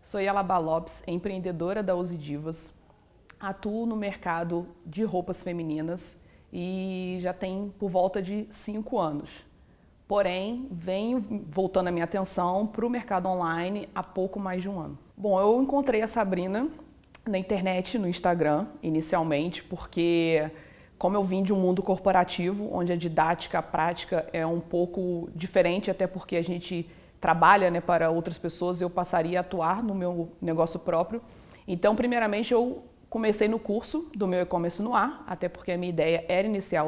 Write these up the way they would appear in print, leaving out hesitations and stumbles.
Sou Yalaba Lopes, empreendedora da Use Divas. Atuo no mercado de roupas femininas e já tem por volta de 5 anos. Porém, venho voltando a minha atenção para o mercado online há pouco mais de um ano. Bom, eu encontrei a Sabrina na internet, no Instagram, inicialmente, porque como eu vim de um mundo corporativo, onde a didática, a prática é um pouco diferente, até porque a gente trabalha, né, para outras pessoas, eu passaria a atuar no meu negócio próprio. Então, primeiramente, eu comecei no curso do meu e-commerce no ar, até porque a minha ideia era iniciar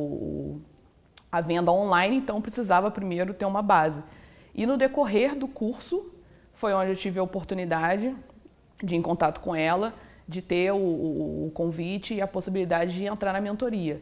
a venda online, então precisava primeiro ter uma base. E no decorrer do curso foi onde eu tive a oportunidade de ir em contato com ela, de ter o convite e a possibilidade de entrar na mentoria.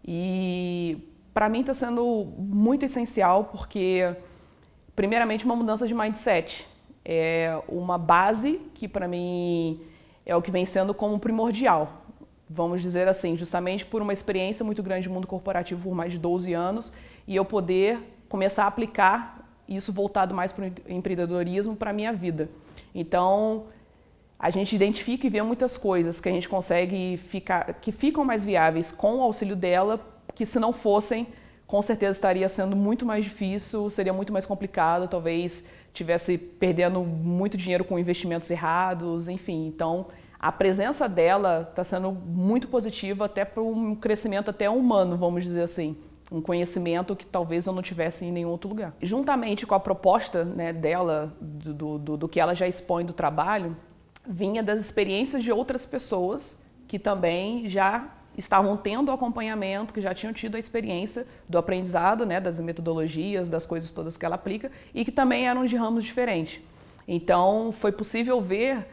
E para mim está sendo muito essencial porque, primeiramente, uma mudança de mindset. É uma base que para mim é o que vem sendo como primordial. Vamos dizer assim, justamente por uma experiência muito grande no mundo corporativo por mais de 12 anos e eu poder começar a aplicar isso voltado mais para o empreendedorismo para a minha vida. Então, a gente identifica e vê muitas coisas que a gente consegue que ficam mais viáveis com o auxílio dela, que se não fossem, com certeza estaria sendo muito mais difícil, seria muito mais complicado, talvez tivesse perdendo muito dinheiro com investimentos errados, enfim. Então, a presença dela está sendo muito positiva até para um crescimento até humano, vamos dizer assim. Um conhecimento que talvez eu não tivesse em nenhum outro lugar. Juntamente com a proposta, né, dela, do que ela já expõe do trabalho, vinha das experiências de outras pessoas que também já estavam tendo acompanhamento, que já tinham tido a experiência do aprendizado, né, das metodologias, das coisas todas que ela aplica e que também eram de ramos diferentes. Então, foi possível ver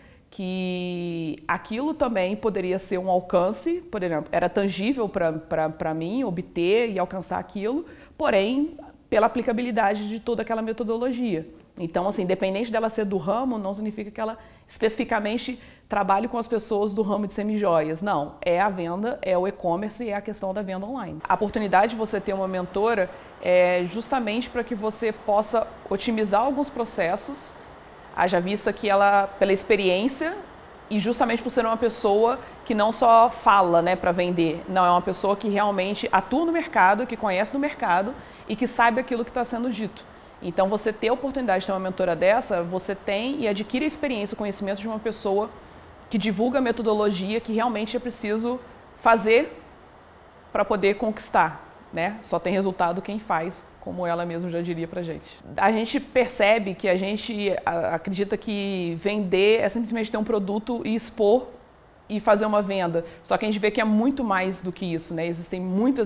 que aquilo também poderia ser um alcance, por exemplo, era tangível para mim obter e alcançar aquilo, porém, pela aplicabilidade de toda aquela metodologia. Então, assim, independente dela ser do ramo, não significa que ela especificamente trabalhe com as pessoas do ramo de semijoias. Não, é a venda, é o e-commerce e é a questão da venda online. A oportunidade de você ter uma mentora é justamente para que você possa otimizar alguns processos, haja vista que ela, pela experiência e justamente por ser uma pessoa que não só fala, né, para vender, não, é uma pessoa que realmente atua no mercado, que conhece do mercado e que sabe aquilo que está sendo dito. Então, você ter a oportunidade de ter uma mentora dessa, você tem e adquire a experiência, o conhecimento de uma pessoa que divulga a metodologia que realmente é preciso fazer para poder conquistar, né? Só tem resultado quem faz, como ela mesma já diria pra gente. A gente percebe que a gente acredita que vender é simplesmente ter um produto e expor e fazer uma venda. Só que a gente vê que é muito mais do que isso, né? Existem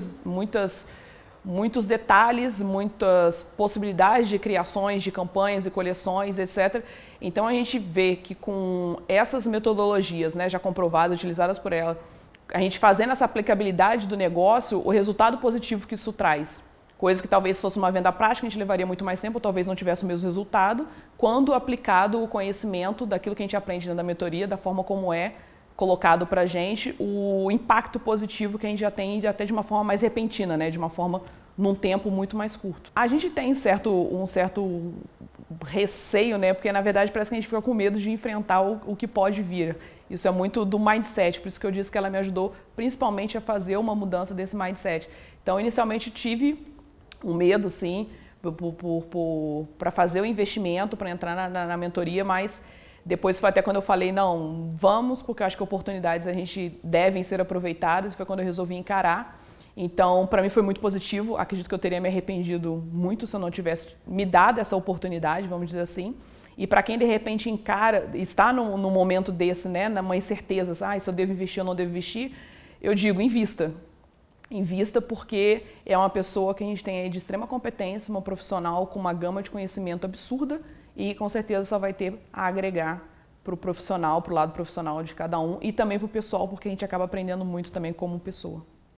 muitos detalhes, muitas possibilidades de criações, de campanhas e coleções, etc. Então a gente vê que com essas metodologias, né, já comprovadas, utilizadas por ela, a gente fazendo essa aplicabilidade do negócio, o resultado positivo que isso traz. Coisa que talvez fosse uma venda prática, a gente levaria muito mais tempo, ou talvez não tivesse o mesmo resultado, quando aplicado o conhecimento daquilo que a gente aprende dentro da mentoria, da forma como é colocado para a gente, o impacto positivo que a gente já tem até de uma forma mais repentina, né? De uma forma num tempo muito mais curto. A gente tem um certo receio, né? Porque na verdade parece que a gente fica com medo de enfrentar o que pode vir. Isso é muito do mindset, por isso que eu disse que ela me ajudou principalmente a fazer uma mudança desse mindset. Então, inicialmente tive um medo, sim, para fazer o investimento, para entrar na mentoria, mas depois foi até quando eu falei, não, vamos, porque eu acho que oportunidades a gente devem ser aproveitadas, foi quando eu resolvi encarar. Então, para mim foi muito positivo, acredito que eu teria me arrependido muito se eu não tivesse me dado essa oportunidade, vamos dizer assim. E para quem de repente encara, está num momento desse, né, numa incerteza, se eu devo investir ou não devo investir, eu digo, invista. Invista porque é uma pessoa que a gente tem aí de extrema competência, uma profissional com uma gama de conhecimento absurda e com certeza só vai ter a agregar para o profissional, para o lado profissional de cada um e também para o pessoal, porque a gente acaba aprendendo muito também como pessoa.